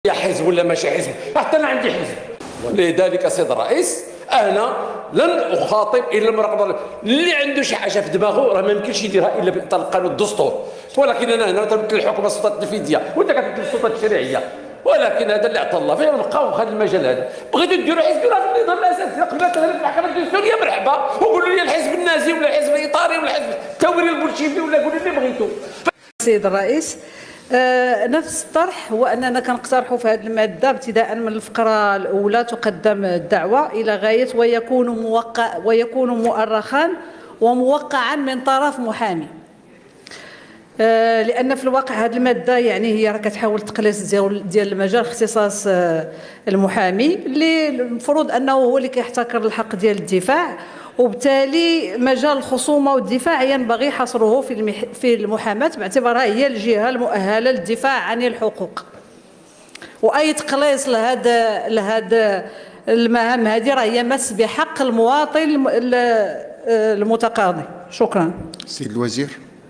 يا حزب ولا ماشي حزب، حتى انا عندي حزب. لذلك سيد الرئيس انا لن اخاطب الا المراقبه اللي عنده شي حاجه في دماغه، راه ما يمكنش يديرها الا باطار القانون الدستور. ولكن انا هنا تمثل الحكومه السلطه التنفيذيه وانت كتمثل السلطه التشريعيه، ولكن هذا اللي عطى الله فيه نبقاو في هذا المجال هذا. بغيتوا ديروا حزب راه في النظام الاساسي، قبل تغيير المحكمه الدستوريه مرحبا، وقولوا لي الحزب النازي ولا الحزب الاطاري ولا الحزب الثوري البولشيفي ولا قولوا لي بغيتوا. سيد الرئيس، نفس الطرح هو اننا كنقترحوا في هذه الماده ابتداء من الفقره الاولى تقدم الدعوه الى غايه ويكون مؤرخا وموقعا من طرف محامي، لان في الواقع هذه الماده يعني هي راه كتحاول تقليص ديال المجال اختصاص المحامي اللي المفروض انه هو اللي كيحتكر الحق ديال الدفاع، وبالتالي مجال الخصومه والدفاع ينبغي حصره في المحاماه باعتبارها هي الجهه المؤهله للدفاع عن الحقوق. واي تقليص لهذا المهام هذه راه هي مس بحق المواطن المتقاضي. شكرا. سيد الوزير.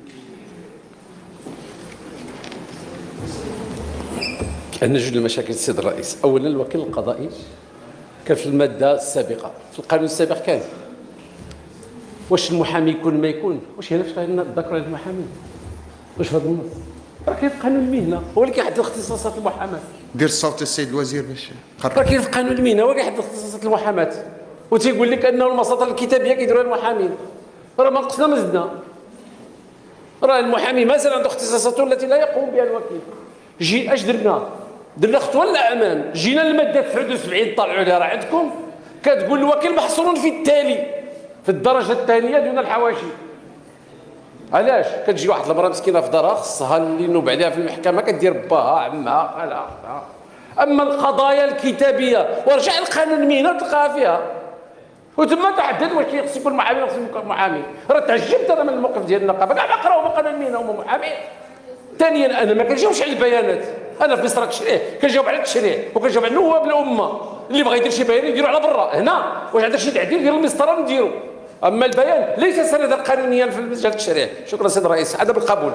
عندنا جوج المشاكل السيد الرئيس. اولا الوكيل القضائي كان في الماده السابقه في القانون السابق كان واش المحامي يكون ما يكون، واش هنا فاش نذكروا على المحامي واش في هذا النص راه كاين في قانون المهنه هو اللي كيحدد اختصاصات المحاماه. دير الصوت السيد الوزير باش راه كاين في قانون المهنه هو اللي كيحدد اختصاصات المحاماه، وتيقول لك انه المصادر الكتابيه كيديروها المحامين. راه ما نقصنا ما زدنا، راه المحامي مازال عنده اختصاصاته التي لا يقوم بها الوكيل. اش درنا خطوه للامام، جينا للماده 79 طلعوا عليها راه عندكم كتقول الوكيل محصور في التالي في الدرجه الثانيه دون الحواشي. علاش؟ كتجي واحد المراه مسكينه في دارها خصها اللي ينوب عليها في المحكمه كدير باها عمها خالها اختها. اما القضايا الكتابيه ورجع لقانون المهنه تلقاها فيها، وتما تحدد واش خص يكون محامي ولا خص يكون محامي. راه تعجبت انا من الموقف ديال النقابه، كاع ما قراو قانون المهنه هما محامين. ثانيا انا ما كنجاوبش على البيانات، انا في مسرح التشريع كنجاوب على التشريع وكنجاوب على نواب الامه اللي بغى يدير شي بيان يديروا على برا. هنا واش عندك شي تعديل ديال المسطره نديرو، اما البيان ليس سندا قانونيا في مجال التشريع. شكرا سيد الرئيس، هذا بالقبول.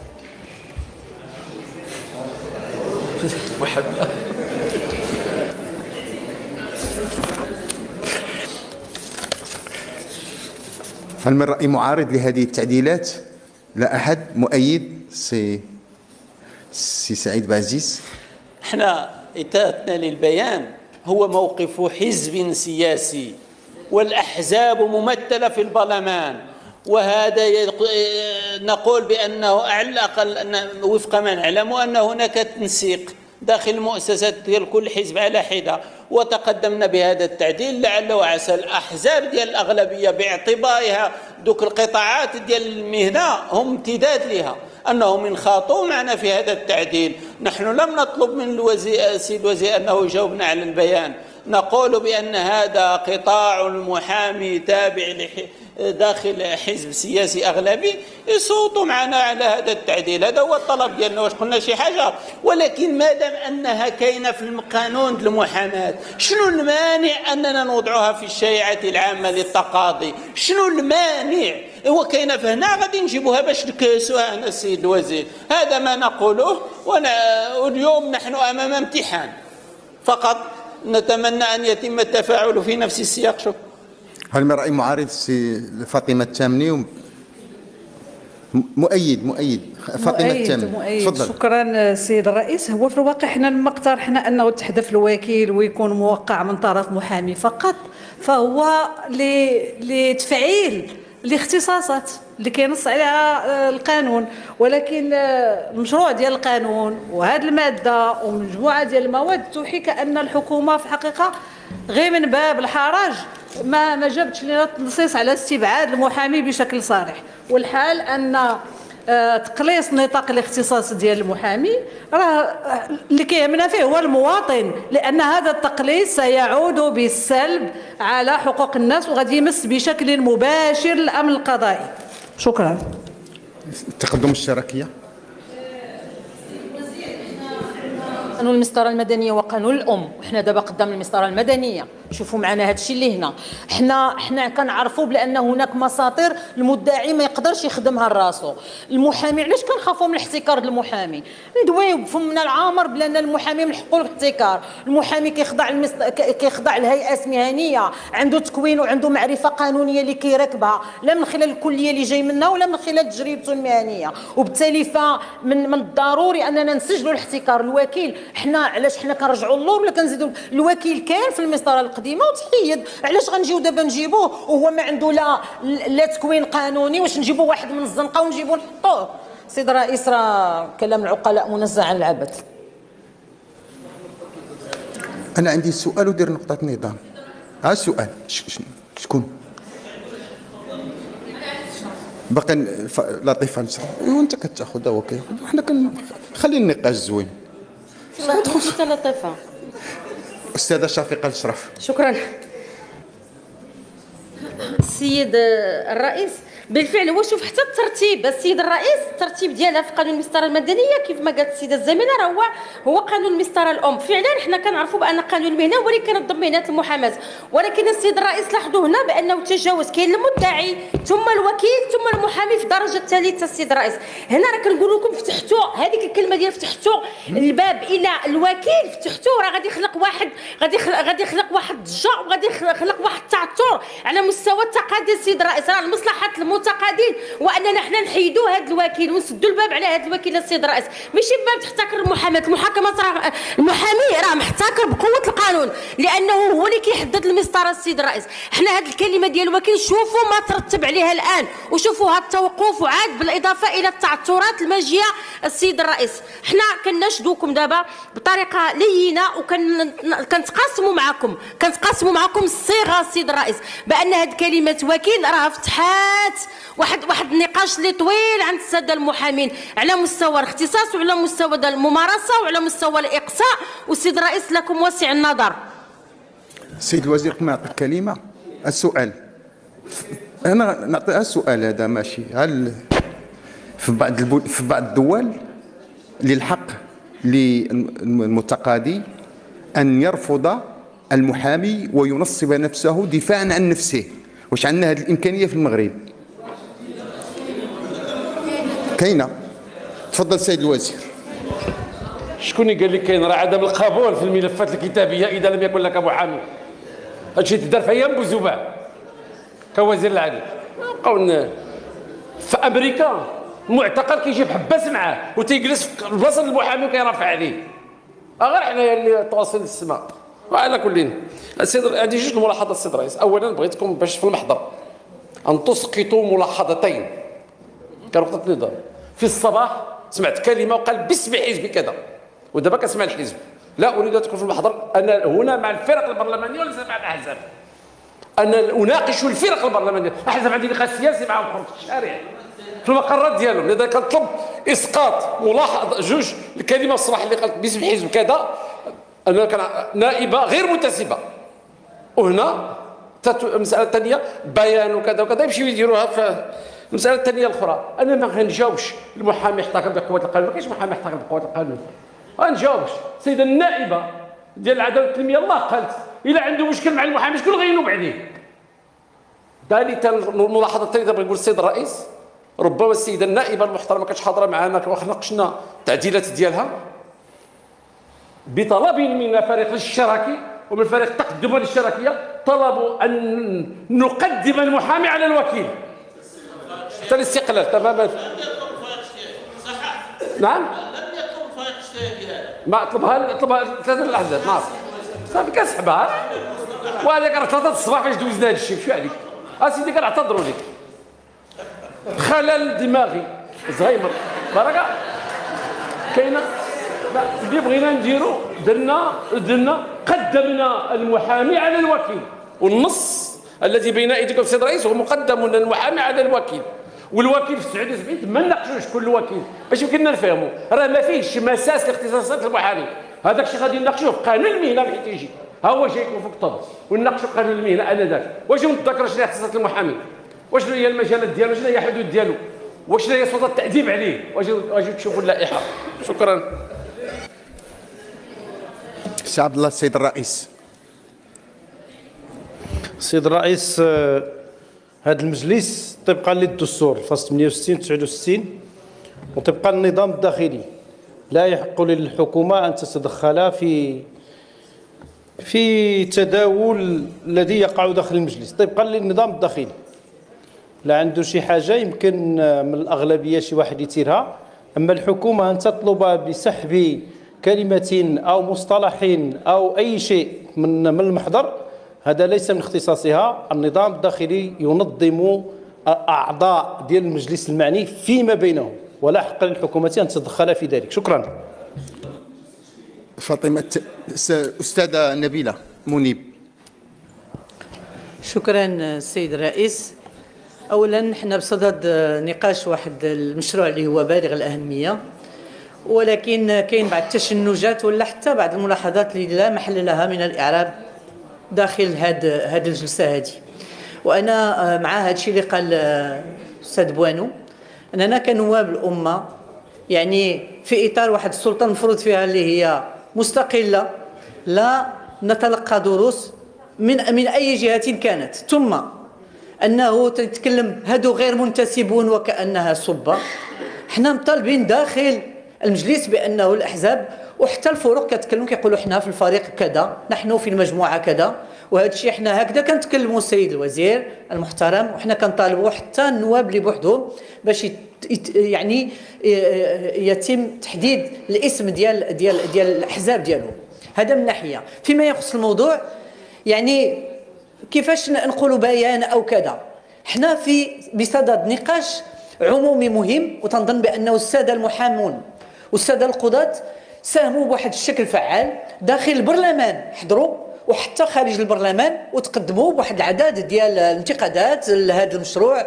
هل من رأي معارض لهذه التعديلات؟ لا أحد. مؤيد سي سعيد بعزيز. احنا إتاتنا للبيان هو موقف حزب سياسي والأحزاب ممثلة في البرلمان، وهذا نقول بأنه على الأقل وفق ما نعلم أن هناك تنسيق داخل المؤسسات ديال كل حزب على حدة، وتقدمنا بهذا التعديل لعل وعسى الأحزاب ديال الأغلبية باعتبارها دوك القطاعات ديال المهنة هم امتداد لها أنهم ينخاطوا معنا في هذا التعديل. نحن لم نطلب من السيد الوزير أنه يجاوبنا على البيان، نقول بأن هذا قطاع المحامي تابع داخل حزب سياسي أغلبي يصوتوا معنا على هذا التعديل. هذا هو الطلب ديالنا، واش قلنا شي حاجة. ولكن ما دام أنها كاينة في القانون المحاماة، شنو المانع أننا نوضعها في الشريعة العامة للتقاضي؟ شنو المانع؟ هو كاينه فهنا غادي نجيبوها باش نكاسوها هنا السيد الوزير. هذا ما نقوله، واليوم نحن امام امتحان فقط، نتمنى ان يتم التفاعل في نفس السياق. شكرا. هل من رأي معارض سي فاطمة التامني؟ مؤيد فاطمة التامني تفضل. شكرا سيد الرئيس. هو في الواقع حنا لما اقترحنا انه تحذف الوكيل ويكون موقع من طرف محامي فقط، فهو لتفعيل الاختصاصات اللي كينص عليها القانون، ولكن المشروع ديال القانون وهذه الماده ومجموعه ديال المواد توحي كأن الحكومه في الحقيقه غير من باب الحرج ما جابتش لنا التنصيص على استبعاد المحامي بشكل صريح. والحال ان تقليص نطاق الاختصاص ديال المحامي راه اللي كيهمنا فيه هو المواطن، لان هذا التقليص سيعود بالسلب على حقوق الناس وغادي يمس بشكل مباشر الامن القضائي. شكرا. تقدم الشراكيه. قانون المسطره المدنيه وقانون الام، وحنا دابا قدام المسطره المدنيه. شوفوا معنا هذا الشيء اللي هنا حنا كنعرفوا بان هناك مساطر المدعي ما يقدرش يخدمها لراسو. المحامي علاش كنخافوا من الاحتكار ديال المحامي؟ ندويو بفمنا العامر بان المحامي من حقه الاحتكار. المحامي كيخضع لهيئات مهنيه، عنده تكوين وعنده معرفه قانونيه اللي كيركبها، لا من خلال الكليه اللي جاي منها ولا من خلال تجربته المهنيه. وبالتالي فمن الضروري اننا نسجلوا الاحتكار. الوكيل علاش حنا كنرجعوا اللور ولا كنزيدوا الوكيل؟ كان في المسطره القديمه وتحيد، علاش غنجيو دابا نجيبوه وهو ما عنده لا تكوين قانوني؟ واش نجيبوا واحد من الزنقه ونجيبوا نحطوه؟ سيد الرئيس، راه كلام العقلاء منزه عن العبث. انا عندي سؤال ودير نقطه نظام. ها السؤال شكون باقي؟ لطيفه نشرح وانت كتاخذها وكيل. حنا خلي النقاش زوين. انت لطيفه. استاذه شفيقه الشرف. شكرا السيد الرئيس. بالفعل هو شوف حتى الترتيب السيد الرئيس، الترتيب ديالها في قانون المسطره المدنيه كيف ما قالت السيده الزميله راه هو قانون المسطره الام. فعلا حنا كنعرفوا بان قانون المهنه هو اللي كينظم مهنه المحاماه، ولكن السيد الرئيس لاحظوا هنا بانه تجاوز. كاين المدعي ثم الوكيل ثم المحامي في الدرجه الثالثه. السيد الرئيس هنا راه كنقول لكم فتحتوا هذيك الكلمه ديال فتحتوا الباب الى الوكيل، فتحتوه راه غادي يخلق واحد واحد ضجه وغادي يخلق واحد التعثر على مستوى التقاضي. السيد الرئيس راه المصلحه المتقاضين واننا حنا نحيدوا هذا الوكيل ونسدوا الباب على هذا الوكيل. السيد الرئيس ماشي باب تحتكر المحاماه راه المحامي راه محتكر بقوه القانون لانه هو اللي كيحدد المسطره. السيد الرئيس حنا هذه الكلمه ديال الوكيل شوفوا ما ترتب عليها الان، وشوفوا هذا التوقف وعاد بالاضافه الى التعثرات الماجيه. السيد الرئيس حنا كنشدوكم دابا بطريقه لينه وكنتقاسموا معكم الصيغه. السيد الرئيس بان هذه كلمه وكيل راه فتحات واحد النقاش اللي طويل عند الساده المحامين على مستوى الاختصاص وعلى مستوى الممارسه وعلى مستوى الاقصاء. والسيد الرئيس لكم واسع النظر. السيد الوزير ما عطيك كلمه. السؤال انا نعطيها السؤال هذا ماشي. هل في بعض الدول للحق للمتقاضي ان يرفض المحامي وينصب نفسه دفاعا عن نفسه؟ واش عندنا هذه الامكانيه في المغرب؟ كاينه؟ تفضل سيد الوزير. شكون اللي قال لك كاين؟ راه عدم القبول في الملفات الكتابيه اذا لم يكن لك محامي. هادشي تدار في ايام بوزباع كوزير العدل. بقاو في امريكا المعتقل كيجيب حباس معاه وتيجلس في البلاصه المحامي وكيرافع عليه. غير حنايا اللي تواصل للسماء. وعلى كل السيد عندي جوج الملاحظات السيد الرئيس. اولا بغيتكم باش في المحضر ان تسقطوا ملاحظتين كنقطة نظام. في الصباح سمعت كلمه وقال باسم حزب كذا، ودابا كنسمع الحزب. لا اريد ان تكون في المحضر انا هنا مع الفرق البرلمانيه وليس مع الاحزاب. انا اناقش الفرق البرلمانيه، الاحزاب عندي لقاء سياسي معهم في الشارع في المقرات ديالهم. لذا كنطلب اسقاط ملاحظه جوج الكلمه الصراحه اللي قالت باسم حزب كذا. انا كان نائبه غير منتسبه، وهنا المساله الثانيه بيان وكذا وكذا يمشيو يديروها في المساله الثانيه الاخرى. انا ما غنجاوبش المحامي يحتكر بقوه القانون، ما كاينش محامي يحتكر بقوه القانون. ما غنجاوبش. السيده النائبه ديال العداله والتنميه الله قالت الا عنده مشكل مع المحامي شكون غينوب عليه؟ ثالثا الملاحظه الثالثه بغيت نقول السيد الرئيس، ربما السيده النائبه المحترمه كانت حاضره معنا وناقشنا التعديلات ديالها بطلب من فريق الاشتراكي ومن فريق التقدم الاشتراكيه، طلبوا ان نقدم المحامي على الوكيل حتى الاستقلال تماما. نعم؟ لم يطلب فريق الاشتراكي. ما طلبها ثلاثه الاحزاب. نعم صافي كنسحبها. وهذاك راه 3 الصباح فاش دوزنا هذا الشيء. شو عليك؟ اسيدي كنعتذروا لك. خلل دماغي زهايمر بركه كاينه. اللي بغينا نديرو درنا قدمنا المحامي على الوكيل، والنص الذي بين ايديكم السيد الرئيس هو مقدم المحامي على الوكيل، والوكيل في 79 ما نناقشوش كل وكيل باش يمكننا نفهموا. راه ما فيهش مساس لاختصاصات المحامي. هذاك الشيء غادي نناقشوه في قانون المهنه حيت يجي ها هو جايكم فوق الطب ونناقشوا قانون المهنه انذاك. واش متذكر شنو هي اختصاصات المحامي؟ واش هي المجالات ديالو؟ شنو هي الحدود ديالو؟ واش هي سلطه التأديب عليه؟ واش تشوفوا اللائحه؟ شكرا. سي عبد الله السيد الرئيس. سيد الرئيس، هذا المجلس طبقا للدستور فصل 68 69 وطبقا للنظام الداخلي لا يحق للحكومة أن تتدخل في تداول الذي يقع داخل المجلس طبقا للنظام الداخلي. لا عنده شي حاجة يمكن من الأغلبية شي واحد يثيرها، أما الحكومة أن تطلب بسحب كلمة أو مصطلح أو أي شيء من المحضر هذا ليس من اختصاصها. النظام الداخلي ينظم أعضاء ديال المجلس المعني فيما بينهم، ولا حق للحكومة أن تتدخل في ذلك. شكرا. فاطمة أستاذة نبيلة منيب. شكرا السيد الرئيس. اولا حنا بصدد نقاش واحد المشروع اللي هو بالغ الاهميه، ولكن كاين بعض التشنجات ولا حتى بعض الملاحظات اللي لا محل لها من الاعراب داخل هذه الجلسه هذه. وانا مع هذا الشيء اللي قال الاستاذ بوانو، اننا كنواب الامه يعني في اطار واحد السلطه المفروض فيها اللي هي مستقله، لا نتلقى دروس من اي جهه كانت، ثم انه تتكلم هادو غير منتسبون وكانها صبه. حنا مطالبين داخل المجلس بانه الاحزاب وحتى الفرق كتكلم كيقولوا حنا في الفريق كذا، نحن في المجموعه كذا، وهذا الشيء حنا هكذا كنتكلموا السيد الوزير المحترم، وحنا كنطالبوا حتى النواب اللي بوحدهم باش يعني يتم تحديد الاسم ديال الاحزاب ديالهم. هذا من ناحيه. فيما يخص الموضوع يعني كيفاش نقولوا بيان او كذا، حنا بصدد نقاش عمومي مهم، وتنظن بانه الساده المحامون والساده القضاة ساهموا بواحد الشكل فعال داخل البرلمان، حضروا وحتى خارج البرلمان وتقدموا بواحد العدد ديال الانتقادات لهذا المشروع،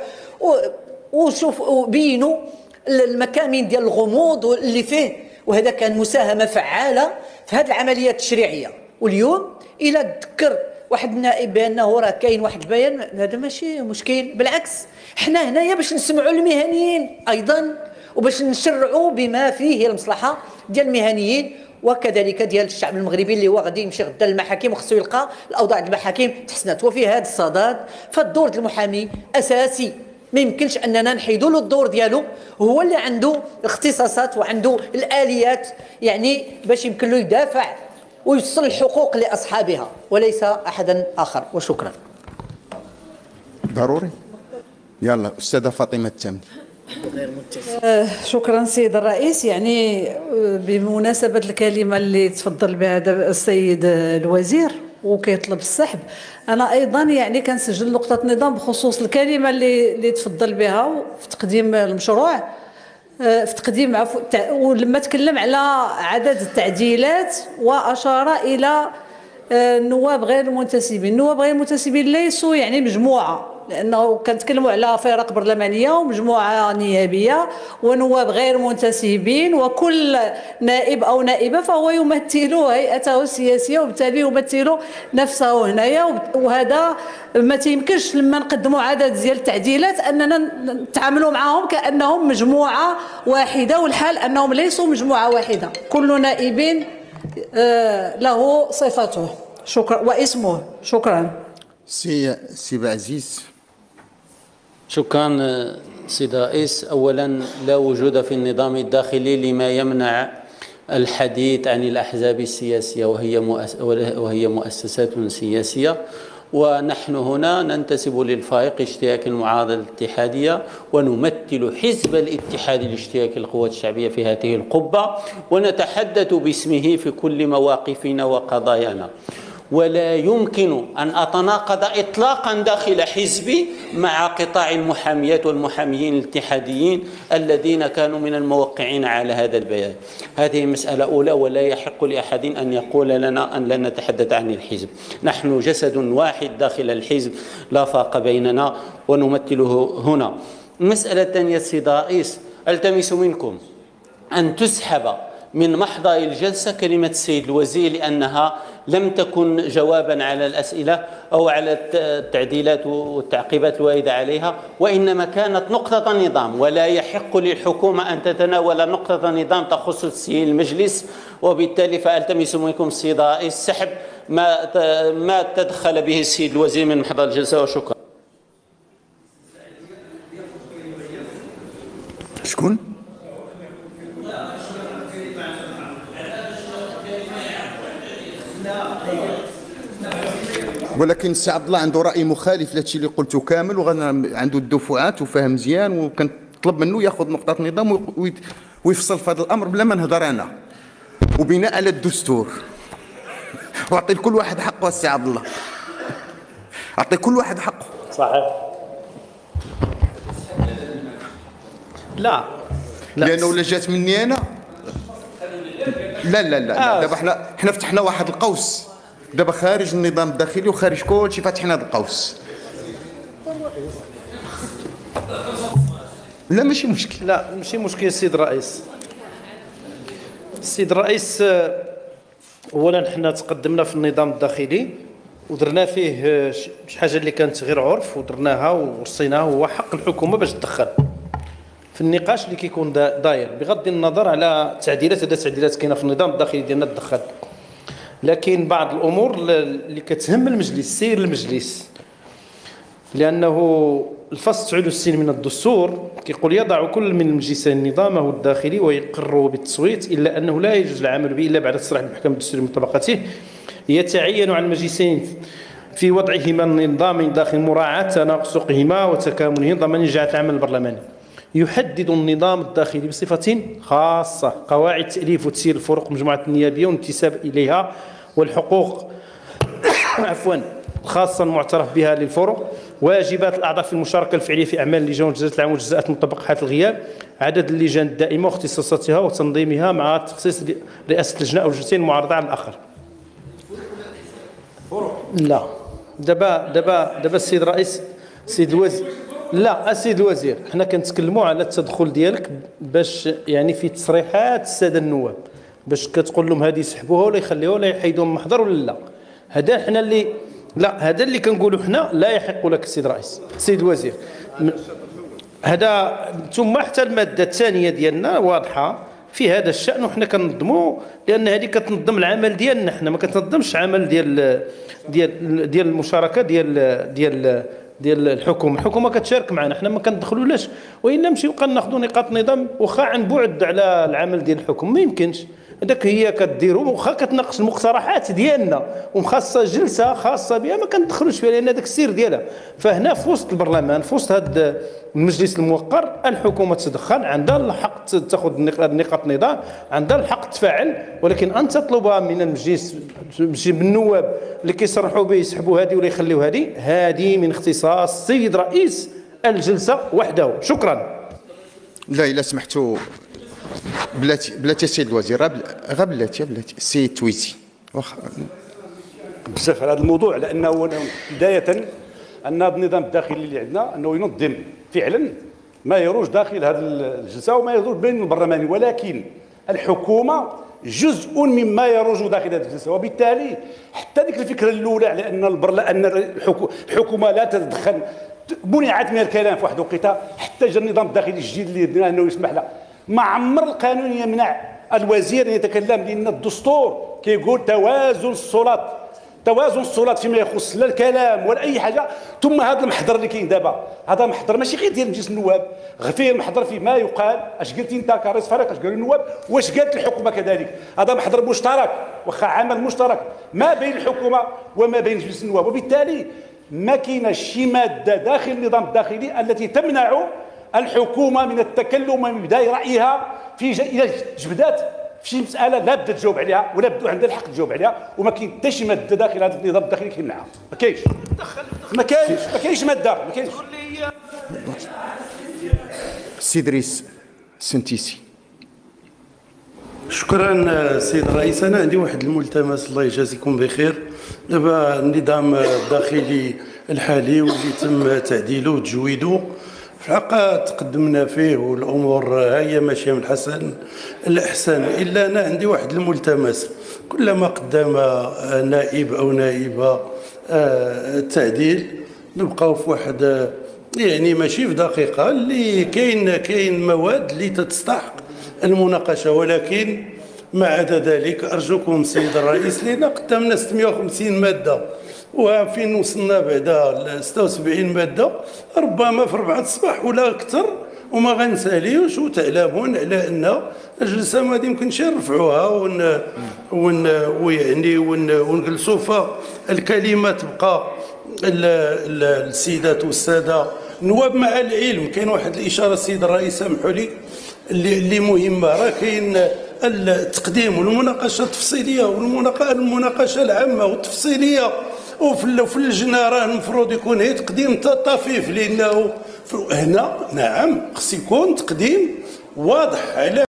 وبينوا المكامن ديال الغموض اللي فيه، وهذا كان مساهمه فعاله في هذه العمليات التشريعيه. واليوم الى تذكر واحد النائب بانه راه كاين واحد البيان، هذا ماشي مشكل، بالعكس حنا هنايا باش نسمعوا المهنيين ايضا وباش نشرعوا بما فيه المصلحه ديال المهنيين وكذلك ديال الشعب المغربي اللي هو غادي يمشي غدا للمحاكم وخصو يلقى الاوضاع المحاكم تحسنت. وفي هذا الصدد فالدور ديال المحامي اساسي، ما يمكنش اننا نحيدوا له الدور ديالو، هو اللي عنده اختصاصات وعنده الاليات يعني باش يمكن له يدافع ويوصل الحقوق لاصحابها وليس احدا اخر. وشكرا. ضروري. يلا استاذه فاطمه التامي. شكرا سيد الرئيس. يعني بمناسبه الكلمه اللي تفضل بها السيد الوزير وكيطلب السحب، انا ايضا يعني كنسجل نقطه نظام بخصوص الكلمه اللي تفضل بها في تقديم المشروع، في تقديم ولما تكلم على عدد التعديلات واشار الى النواب غير المنتسبين. النواب غير المنتسبين ليسوا يعني مجموعه، لانه كنتكلموا على فرق برلمانيه ومجموعه نيابيه ونواب غير منتسبين، وكل نائب او نائبه فهو يمثل هيئته السياسيه وبالتالي يمثل نفسه هنايا. وهذا ما تيمكنش لما نقدموا عدد ديال التعديلات اننا نتعاملوا معهم كانهم مجموعه واحده، والحال انهم ليسوا مجموعه واحده، كل نائب له صفته شكرا واسمه. شكرا. سي بعزيز. شكرا سيد الرئيس. اولا لا وجود في النظام الداخلي لما يمنع الحديث عن الاحزاب السياسيه وهي مؤسسات سياسيه، ونحن هنا ننتسب للفريق اشتراك المعارضه الاتحاديه ونمثل حزب الاتحاد الاشتراكي للقوات الشعبيه في هذه القبه، ونتحدث باسمه في كل مواقفنا وقضايانا. ولا يمكن أن أتناقض إطلاقا داخل حزبي مع قطاع المحاميات والمحاميين الاتحاديين الذين كانوا من الموقعين على هذا البيان. هذه مسألة أولى، ولا يحق لأحد أن يقول لنا أن لا نتحدث عن الحزب. نحن جسد واحد داخل الحزب لا فرق بيننا ونمثله هنا. المسألة الثانية سيد الرئيس، ألتمس منكم أن تسحب من محضر الجلسة كلمة السيد الوزير، لأنها لم تكن جوابا على الأسئلة أو على التعديلات والتعقيبات الواردة عليها، وإنما كانت نقطة نظام، ولا يحق للحكومة أن تتناول نقطة نظام تخص تسيير المجلس. وبالتالي فألتمس منكم السيد الرئيس سحب ما تدخل به السيد الوزير من محضر الجلسة، وشكرا. شكون؟ ولكن السي عبد الله عنده راي مخالف لهادشي اللي قلته كامل، وعنده الدفعات وفاهم مزيان، وكنطلب منه ياخذ نقطه نظام ويفصل في هذا الامر بلا ما نهضر انا، وبناء على الدستور. واعطي لكل واحد حقه السي عبد الله، اعطي كل واحد حقه. صحيح. لا لانه ولا جات مني انا. لا دابا حنا فتحنا واحد القوس، دابا خارج النظام الداخلي وخارج كلشي فاتحين هذا القوس. لا ماشي مشكل. لا ماشي مشكل السيد الرئيس. السيد الرئيس، اولا حنا تقدمنا في النظام الداخلي ودرنا فيه شي حاجه اللي كانت غير عرف ودرناها ورصيناها، هو حق الحكومه باش تدخل في النقاش اللي كيكون داير بغض النظر على التعديلات. هذا التعديلات كاينه في النظام الداخلي ديالنا تدخل، لكن بعض الامور اللي كتهم المجلس، سير المجلس، لانه الفصل 69 من الدستور كيقول يضع كل من المجلسين نظامه الداخلي ويقر بالتصويت، الا انه لا يجوز العمل به الا بعد تصريح المحكمه الدستوريه من طبقته. يتعين على المجلسين في وضعهما النظام داخل مراعاه تناسقهما وتكاملهما ضمن جهه العمل البرلماني. يحدد النظام الداخلي بصفة خاصة قواعد تأليف وتسيير الفروق المجموعات النيابية والانتساب إليها والحقوق خاصة المعترف بها للفروق، واجبات الأعضاء في المشاركة الفعلية في أعمال اللجان والجلسات العامة والجزاءات من طبق حالة الغياب، عدد اللجان الدائمة واختصاصاتها وتنظيمها مع تخصيص رئاسة اللجنة أو الجلسين المعارضة على الآخر. لا دابا السيد الرئيس، السيد الوزير، لا السيد الوزير، حنا كنتكلموا على التدخل ديالك باش يعني في تصريحات الساده النواب باش كتقول لهم هذه يسحبوها ولا يخليوها ولا يحيدوها من المحضر ولا لا. هذا حنا اللي لا، هذا اللي كنقولوا حنا لا يحق لك السيد الرئيس، السيد الوزير. هذا ثم حتى الماده الثانيه ديالنا واضحه في هذا الشان، وحنا كنظموا لان هذه كتنظم العمل ديالنا، حنا ما كتنظمش عمل ديال المشاركه ديال الحكومه كتشارك معنا، حنا ما كندخلولاش، والا نمشيو ناخذوا نقاط نظام واخا عن بعد على العمل ديال الحكومه ما يمكنش. هذاك هي كديروا واخا كتناقش المقترحات ديالنا ومخاصه جلسه خاصه بها ما كندخلوش فيها لان هذاك السير ديالها. فهنا في وسط البرلمان، في وسط هذا المجلس الموقر، الحكومه تدخل، عندها الحق تاخذ نقاط نظام، عندها الحق تفاعل، ولكن ان تطلبها من المجلس بالنواب اللي كيصرحوا به يسحبوا هذه ولا يخليوا هذه من اختصاص السيد رئيس الجلسه وحده. شكرا. لا الا سمحتوا بلاتي السيد الوزير، غير بلاتي السيد تويتي واخا بزاف على هذا الموضوع، لانه بدايه ان النظام الداخلي اللي عندنا انه ينظم فعلا ما يروج داخل هذه الجلسه وما يروج بين البرلماني، ولكن الحكومه جزء مما يروج داخل هذه الجلسه، وبالتالي حتى ديك الفكره الاولى على ان الحكومه لا تتدخل منعت من الكلام في واحد الوقيته، حتى جا النظام الداخلي الجديد اللي درنا انه يسمح له. ما عمر القانون يمنع الوزير ان يتكلم، لان الدستور كيقول توازن السلطات فيما يخص لا الكلام ولا اي حاجه. ثم هذا المحضر اللي كاين دابا، هذا محضر ماشي غير ديال مجلس النواب، فيه المحضر فيه ما يقال، اش قلتي انت كرئيس فريق، اش قالوا النواب، واش قالت الحكومه كذلك. هذا محضر مشترك، واخا عمل مشترك ما بين الحكومه وما بين مجلس النواب، وبالتالي ما كاينش شي ماده داخل النظام الداخلي التي تمنع الحكومه من التكلم وابداء رايها في الى جبدات في شي مساله لا بد تجاوب عليها ولا بد عندها الحق تجاوب عليها، وما كاين حتى شي ماده داخل هذا النظام الداخلي كيمنعها. ما كاينش ماده، ما كاينش. السيد رئيس سنتيسي. شكرا سيد الرئيس. انا عندي واحد الملتمس، الله يجازيكم بخير. دابا النظام الداخلي الحالي واللي تم تعديله وتجويده في الحقيقة تقدمنا فيه والأمور هي ماشية من الحسن الأحسن، إلا أنا عندي واحد الملتمس. كلما قدم نائب أو نائبة التعديل نبقاو في واحد يعني ماشي في دقيقة اللي كاين مواد اللي تستحق المناقشة، ولكن ما عدا ذلك أرجوكم السيد الرئيس لأن قدامنا 650 مادة وفين وصلنا بعد 76 مادة ربما في 4 الصباح ولا أكثر، وما غنساليوش وتعلمون على أن الجلسة ما يمكنش نرفعوها ويعني ونجلسوا فالكلمة تبقى السيدات والسادة نواب مع العلم. كاين واحد الإشارة السيد الرئيس سامحوا لي اللي مهمة، راه كاين التقديم والمناقشة التفصيلية والمناقشة العامة والتفصيلية، وفي اللجنة راه المفروض يكون هي تقديم طفيف، لأنه هنا نعم خص يكون تقديم واضح على